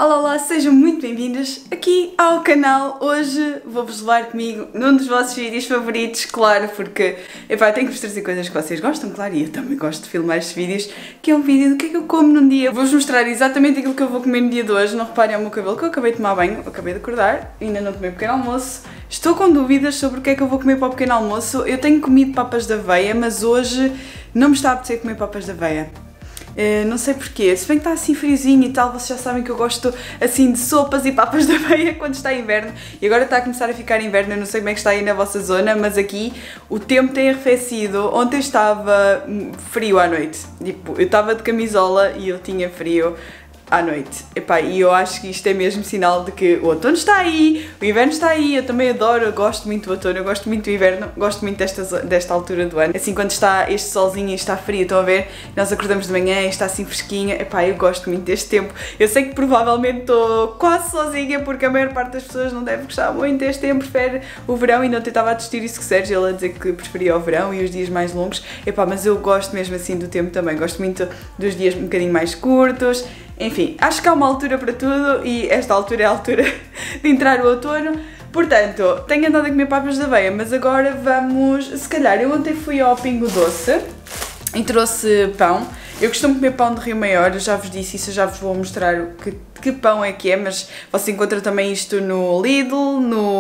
Olá, olá, sejam muito bem-vindos aqui ao canal. Hoje vou-vos levar comigo num dos vossos vídeos favoritos, claro, porque epá, tenho que vos trazer coisas que vocês gostam, claro, e eu também gosto de filmar estes vídeos, que é um vídeo do que é que eu como num dia. Vou-vos mostrar exatamente aquilo que eu vou comer no dia de hoje. Não reparem ao meu cabelo, que eu acabei de tomar banho, acabei de acordar, ainda não tomei pequeno almoço. Estou com dúvidas sobre o que é que eu vou comer para o pequeno almoço. Eu tenho comido papas de aveia, mas hoje não me está a apetecer comer papas de aveia. Não sei porquê, se bem que está assim friozinho e tal, vocês já sabem que eu gosto assim de sopas e papas de aveia quando está inverno. E agora está a começar a ficar inverno, eu não sei como é que está aí na vossa zona, mas aqui o tempo tem arrefecido. Ontem estava frio à noite, tipo, eu estava de camisola e eu tinha frio à noite. Epá, e eu acho que isto é mesmo sinal de que o outono está aí, o inverno está aí. Eu também adoro, eu gosto muito do outono, eu gosto muito do inverno, gosto muito desta altura do ano. Assim, quando está este solzinho e está frio, estão a ver? Nós acordamos de manhã e está assim fresquinha. Epá, eu gosto muito deste tempo. Eu sei que provavelmente estou quase sozinha, porque a maior parte das pessoas não deve gostar muito deste tempo, prefere o verão. E não tentava discutir isso com o Sérgio, ele a dizer que preferia o verão e os dias mais longos. Epá, mas eu gosto mesmo assim do tempo também, gosto muito dos dias um bocadinho mais curtos. Enfim, acho que há uma altura para tudo e esta altura é a altura de entrar o outono. Portanto, tenho andado a comer papas de aveia, mas agora vamos... Se calhar, eu ontem fui ao Pingo Doce e trouxe pão. Eu costumo comer pão de Rio Maior, eu já vos disse isso, eu já vos vou mostrar que pão é que é, mas você encontra também isto no Lidl,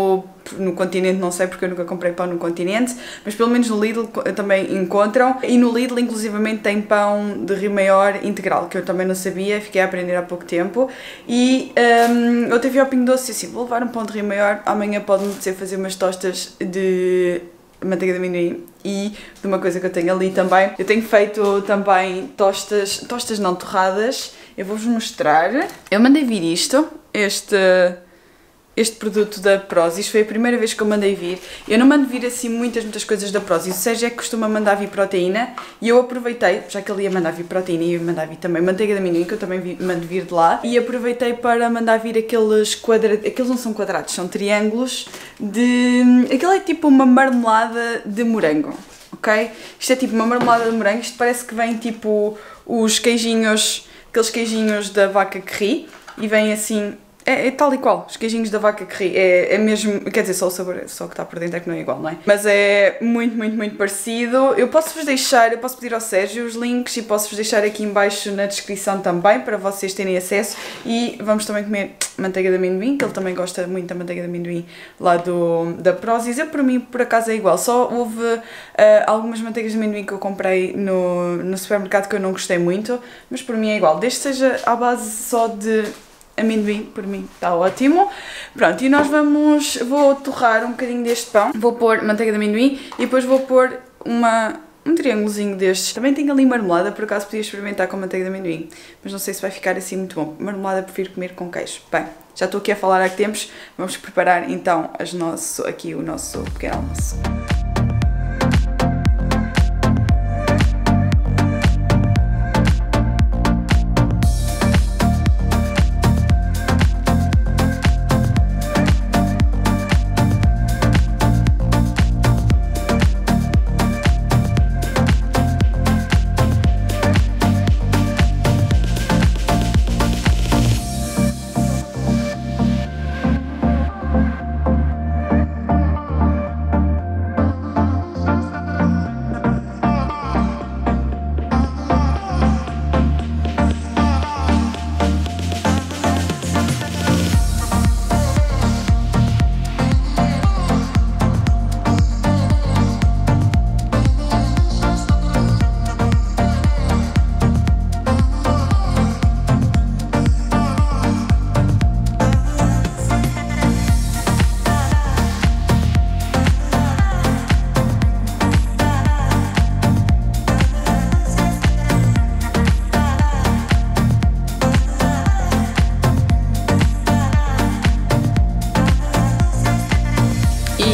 no Continente não sei porque eu nunca comprei pão no Continente, mas pelo menos no Lidl também encontram. E no Lidl inclusivamente tem pão de Rio Maior integral, que eu também não sabia, fiquei a aprender há pouco tempo. E eu teve ao Pingo Doce e assim, vou levar um pão de Rio Maior, amanhã pode-me apetecer fazer umas tostas de manteiga de amendoim e de uma coisa que eu tenho ali também. Eu tenho feito também tostas não torradas, eu vou-vos mostrar. Eu mandei vir isto, este produto da Prozis, foi a primeira vez que eu mandei vir. Eu não mando vir assim muitas coisas da Prozis, o Sérgio é que costuma mandar vir proteína e eu aproveitei, já que ele ia mandar vir proteína e eu ia mandar vir também manteiga de amendoim, que eu também mando vir de lá, e aproveitei para mandar vir aqueles quadrados, aqueles não são quadrados, são triângulos aquilo é tipo uma marmelada de morango, ok? Isto é tipo uma marmelada de morango, isto parece que vem tipo os queijinhos, aqueles queijinhos da vaca que ri, e vem assim... É tal e qual, os queijinhos da vaca que ri, é mesmo, quer dizer, só o sabor, só o que está por dentro é que não é igual, não é? Mas é muito parecido. Eu posso pedir ao Sérgio os links e posso-vos deixar aqui em baixo na descrição também, para vocês terem acesso. E vamos também comer manteiga de amendoim, que ele também gosta muito da manteiga de amendoim lá da Prozis. Eu, para mim, por acaso é igual, só houve algumas manteigas de amendoim que eu comprei no supermercado que eu não gostei muito, mas por mim é igual, desde que seja à base só de amendoim, por mim está ótimo. Pronto, e nós vou torrar um bocadinho deste pão, vou pôr manteiga de amendoim e depois vou pôr um triângulozinho destes. Também tenho ali marmelada, por acaso podia experimentar com manteiga de amendoim, mas não sei se vai ficar assim muito bom. Marmelada prefiro comer com queijo. Bem, já estou aqui a falar há tempos, vamos preparar então o nosso pequeno almoço.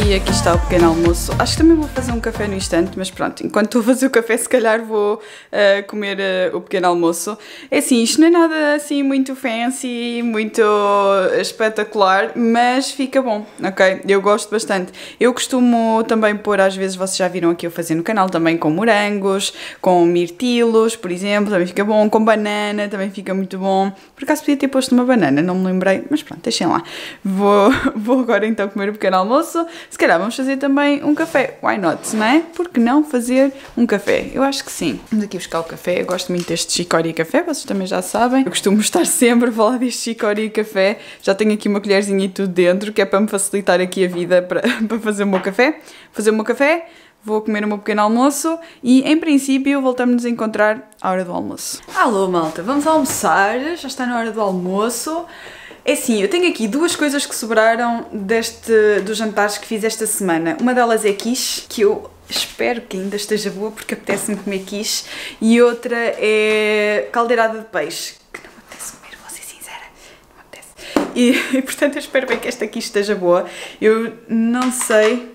E aqui está o pequeno almoço. Acho que também vou fazer um café no instante, mas pronto, enquanto estou a fazer o café, se calhar vou comer o pequeno almoço. É assim, isto não é nada assim muito fancy, muito espetacular, mas fica bom, ok? Eu gosto bastante. Eu costumo também pôr, às vezes, vocês já viram aqui eu fazer no canal, também com morangos, com mirtilos, por exemplo, também fica bom, com banana, também fica muito bom. Por acaso podia ter posto uma banana, não me lembrei, mas pronto, deixem lá. Vou agora então comer o pequeno almoço. Se calhar vamos fazer também um café. Why not, não é? Por que não fazer um café? Eu acho que sim. Vamos aqui buscar o café. Eu gosto muito deste Chicory café, vocês também já sabem. Eu costumo estar sempre a falar deste Chicory café. Já tenho aqui uma colherzinha e tudo dentro, que é para me facilitar aqui a vida para fazer o meu café. Fazer o meu café, vou comer o meu pequeno almoço e, em princípio, voltamos a encontrar à hora do almoço. Alô, malta, vamos almoçar. Já está na hora do almoço. É assim, eu tenho aqui duas coisas que sobraram dos jantares que fiz esta semana. Uma delas é quiche, que eu espero que ainda esteja boa porque apetece-me comer quiche. E outra é caldeirada de peixe, que não me apetece comer, vou ser sincera, não me apetece. E portanto eu espero bem que esta quiche esteja boa. Eu não sei...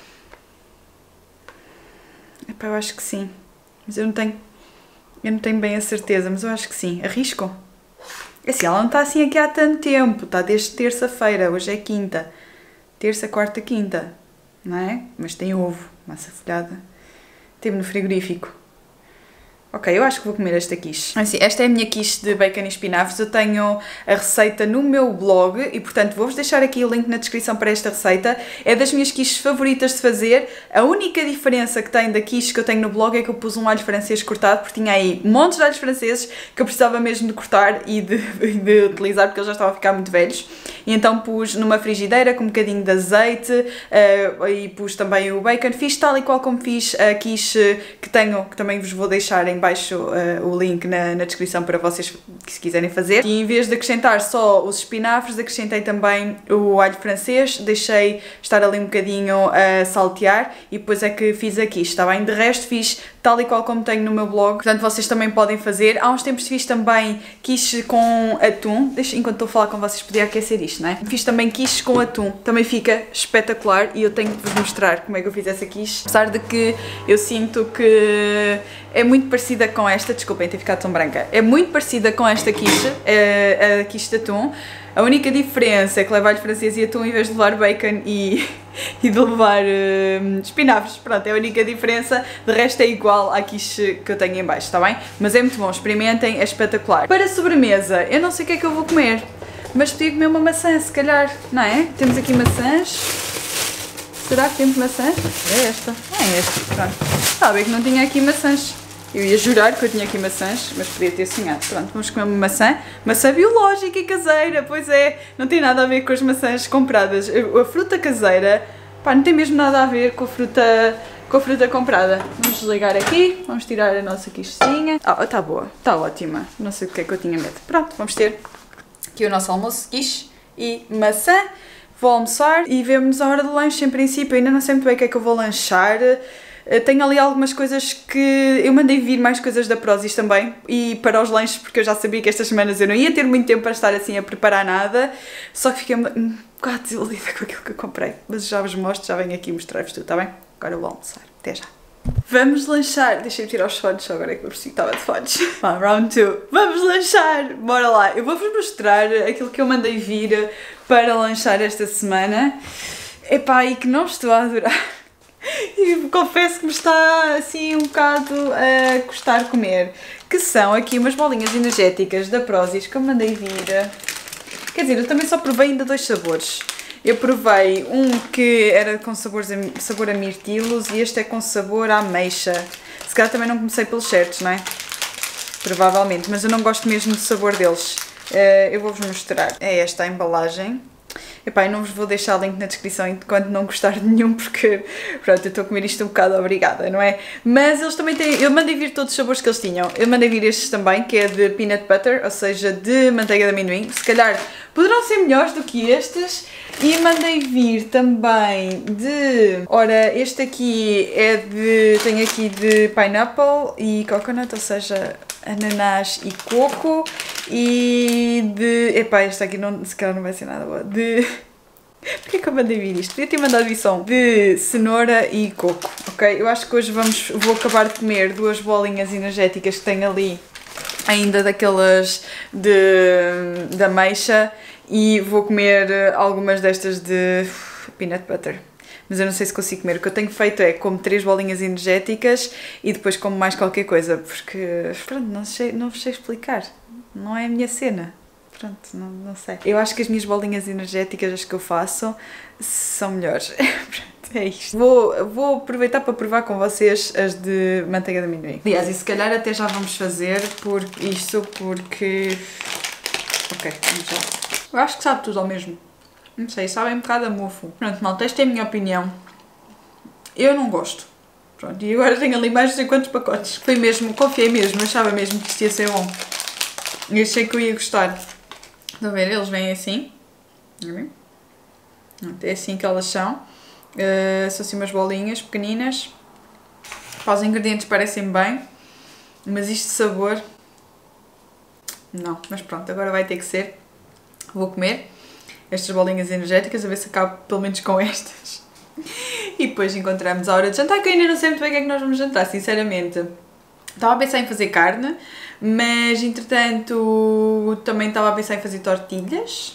Epá, eu acho que sim, mas eu não tenho bem a certeza, mas eu acho que sim. Arrisco? Assim, ela não está assim aqui há tanto tempo, está desde terça-feira, hoje é quinta. Terça, quarta, quinta, não é? Mas tem ovo, massa folhada. Teve no frigorífico. Ok, eu acho que vou comer esta quiche. Assim, esta é a minha quiche de bacon e espinafres. Eu tenho a receita no meu blog e, portanto, vou-vos deixar aqui o link na descrição para esta receita. É das minhas quiches favoritas de fazer. A única diferença que tem da quiche que eu tenho no blog é que eu pus um alho francês cortado, porque tinha aí montes de alhos franceses que eu precisava mesmo de cortar e de utilizar, porque eles já estavam a ficar muito velhos. E então pus numa frigideira com um bocadinho de azeite e pus também o bacon. Fiz tal e qual como fiz a quiche que tenho, que também vos vou deixar em baixo o link na descrição para vocês que se quiserem fazer. E em vez de acrescentar só os espinafres, acrescentei também o alho francês, deixei estar ali um bocadinho a saltear e depois é que fiz a quiche, está bem? De resto fiz tal e qual como tenho no meu blog, portanto vocês também podem fazer. Há uns tempos fiz também quiche com atum, enquanto estou a falar com vocês podia aquecer isto, não é? Fiz também quiche com atum, também fica espetacular e eu tenho de vos mostrar como é que eu fiz essa quiche, apesar de que eu sinto que é muito parecida com esta, desculpem ter ficado tão branca, é muito parecida com esta quiche, a quiche de atum. A única diferença é que leva alho francês e atum em vez de levar bacon e de levar espinafres. Pronto, é a única diferença. De resto é igual à quiche que eu tenho em baixo, está bem? Mas é muito bom, experimentem, é espetacular. Para a sobremesa, eu não sei o que é que eu vou comer, mas podia comer uma maçã, se calhar, não é? Temos aqui maçãs. Será que temos maçãs? É esta. É esta, pronto. Estava a ver que não tinha aqui maçãs. Eu ia jurar que eu tinha aqui maçãs, mas podia ter sonhado. Pronto, vamos comer uma maçã. Maçã biológica e caseira, pois é. Não tem nada a ver com as maçãs compradas. A fruta caseira, pá, não tem mesmo nada a ver com a fruta comprada. Vamos desligar aqui, vamos tirar a nossa quichezinha. Ah, está boa, está ótima. Não sei o que é que eu tinha medo. Pronto, vamos ter aqui o nosso almoço, quiche e maçã. Vou almoçar e vemo-nos à hora do lanche, em princípio. Ainda não sei muito bem o que é que eu vou lanchar. Tenho ali algumas coisas que eu mandei vir, mais coisas da Prozis também, e para os lanches, porque eu já sabia que estas semanas eu não ia ter muito tempo para estar assim a preparar nada, só que fiquei um bocado desiludida com aquilo que eu comprei, mas já vos mostro, já venho aqui mostrar-vos tudo, está bem? Agora eu vou almoçar, até já. Vamos lanchar, deixei-me tirar os fones, só agora é que eu percebi que estava de fones. Vá, round 2, vamos lanchar, bora lá, eu vou-vos mostrar aquilo que eu mandei vir para lanchar esta semana, epá, e que não estou a adorar. E confesso que me está assim um bocado a custar comer, que são aqui umas bolinhas energéticas da Prozis que eu mandei vir. Quer dizer, eu também só provei ainda 2 sabores. Eu provei um que era com sabor a mirtilos e este é com sabor a ameixa. Se calhar também não comecei pelos certos, não é? Provavelmente, mas eu não gosto mesmo do sabor deles. Eu vou-vos mostrar. É esta a embalagem. Epá, eu não vos vou deixar o link na descrição enquanto não gostar de nenhum, porque pronto, eu estou a comer isto um bocado obrigada, não é? Mas eles também têm, eu mandei vir todos os sabores que eles tinham. Eu mandei vir estes também, que é de peanut butter, ou seja, de manteiga de amendoim. Se calhar poderão ser melhores do que estes. E mandei vir também de... Ora, este aqui é de... Tenho aqui de pineapple e coconut, ou seja, ananás e coco. E de... Epá, este aqui não, se calhar não vai ser nada boa. De Porquê que eu mandei vir isto? Podia ter mandado vir só de cenoura e coco, ok? Eu acho que hoje vou acabar de comer 2 bolinhas energéticas que tenho ali, ainda daquelas de ameixa, e vou comer algumas destas de peanut butter. Mas eu não sei se consigo comer. O que eu tenho feito é como 3 bolinhas energéticas e depois como mais qualquer coisa, porque pronto, não vos sei explicar. Não é a minha cena. Pronto, não sei. Eu acho que as minhas bolinhas energéticas, as que eu faço, são melhores. Pronto, é isto. Vou aproveitar para provar com vocês as de manteiga de amendoim. Aliás, e se calhar até já vamos fazer porque... Ok, vamos já. Eu acho que sabe tudo ao mesmo. Não sei, sabe um bocado a mofo. Pronto, malta, esta é a minha opinião. Eu não gosto. Pronto, e agora tenho ali mais de 50 pacotes. Foi mesmo, confiei mesmo, achava mesmo que isto ia ser bom. Eu achei que eu ia gostar. Estão a ver? Eles vêm assim. É assim que elas são. São assim umas bolinhas pequeninas. Pá, os ingredientes parecem bem. Mas isto de sabor... Não, mas pronto, agora vai ter que ser. Vou comer estas bolinhas energéticas, a ver se acabo pelo menos com estas. E depois encontramos a hora de jantar, que eu ainda não sei muito bem o que é que nós vamos jantar, sinceramente. Estava a pensar em fazer carne, mas entretanto também estava a pensar em fazer tortilhas.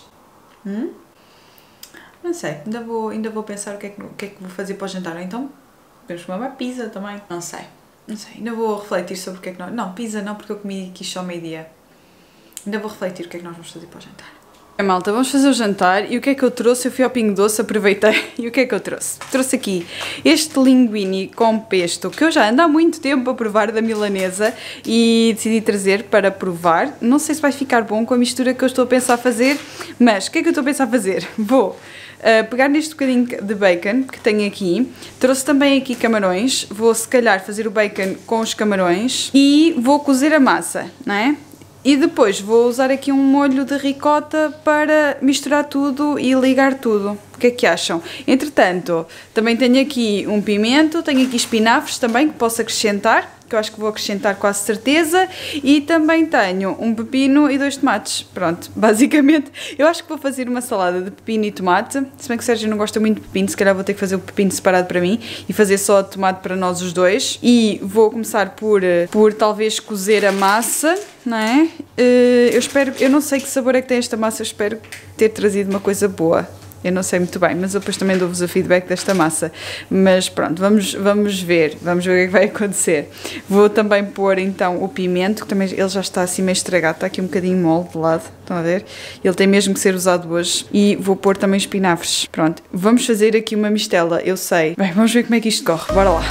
Não sei, ainda vou pensar o que é que vou fazer para o jantar. Então, podemos comer uma pizza também. Não sei, ainda vou refletir sobre o que é que nós... Não, pizza não, porque eu comi aqui só meio-dia. Ainda vou refletir o que é que nós vamos fazer para o jantar. Malta, vamos fazer o jantar e o que é que eu trouxe? Eu fui ao Pingo Doce, aproveitei, e o que é que eu trouxe? Trouxe aqui este linguine com pesto, que eu já ando há muito tempo a provar, da milanesa, e decidi trazer para provar. Não sei se vai ficar bom com a mistura que eu estou a pensar fazer, mas o que é que eu estou a pensar fazer? Vou pegar neste bocadinho de bacon que tenho aqui, trouxe também aqui camarões, vou se calhar fazer o bacon com os camarões e vou cozer a massa, não é? E depois vou usar aqui um molho de ricota para misturar tudo e ligar tudo. O que é que acham? Entretanto, também tenho aqui um pimento, tenho aqui espinafres também que posso acrescentar, que eu acho que vou acrescentar quase certeza, e também tenho um pepino e 2 tomates. Pronto, basicamente eu acho que vou fazer uma salada de pepino e tomate, se bem que o Sérgio não gosta muito de pepino, se calhar vou ter que fazer o pepino separado para mim e fazer só de tomate para nós os dois. E vou começar por talvez cozer a massa, não é? Eu não sei que sabor é que tem esta massa, eu espero ter trazido uma coisa boa. Eu não sei muito bem, mas eu depois também dou-vos o feedback desta massa. Mas pronto, vamos ver o que é que vai acontecer. Vou também pôr então o pimento, que também ele já está assim meio estragado, está aqui um bocadinho mole de lado, estão a ver? Ele tem mesmo que ser usado hoje. E vou pôr também espinafres. Pronto, vamos fazer aqui uma mistela, eu sei. Bem, vamos ver como é que isto corre, bora lá.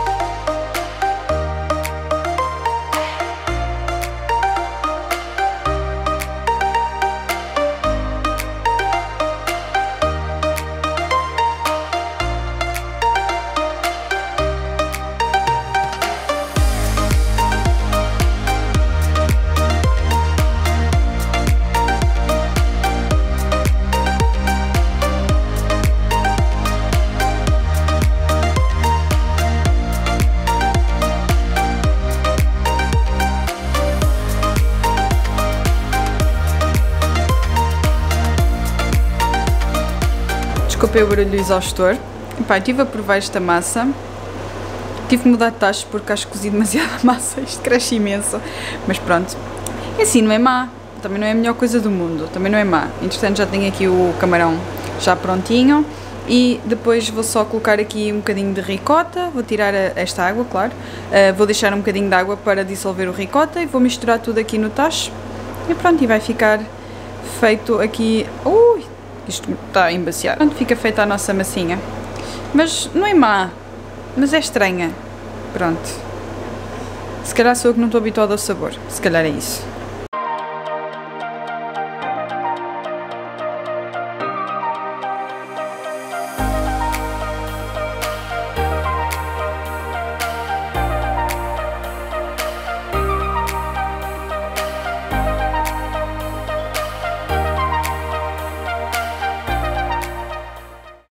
Desculpei o barulho do exaustor. Epá, estive a provar esta massa. Tive que mudar de tachos porque acho que cozi demasiada massa. Isto cresce imenso. Mas pronto. É assim, não é má. Também não é a melhor coisa do mundo. Também não é má. Entretanto já tenho aqui o camarão já prontinho. E depois vou só colocar aqui um bocadinho de ricota. Vou tirar esta água, claro. Vou deixar um bocadinho de água para dissolver o ricota. E vou misturar tudo aqui no tacho. E pronto, e vai ficar feito aqui... Ui! Isto está a embaciar. Pronto, fica feita a nossa massinha. Mas não é má. Mas é estranha. Pronto. Se calhar sou eu que não estou habituada ao sabor. Se calhar é isso.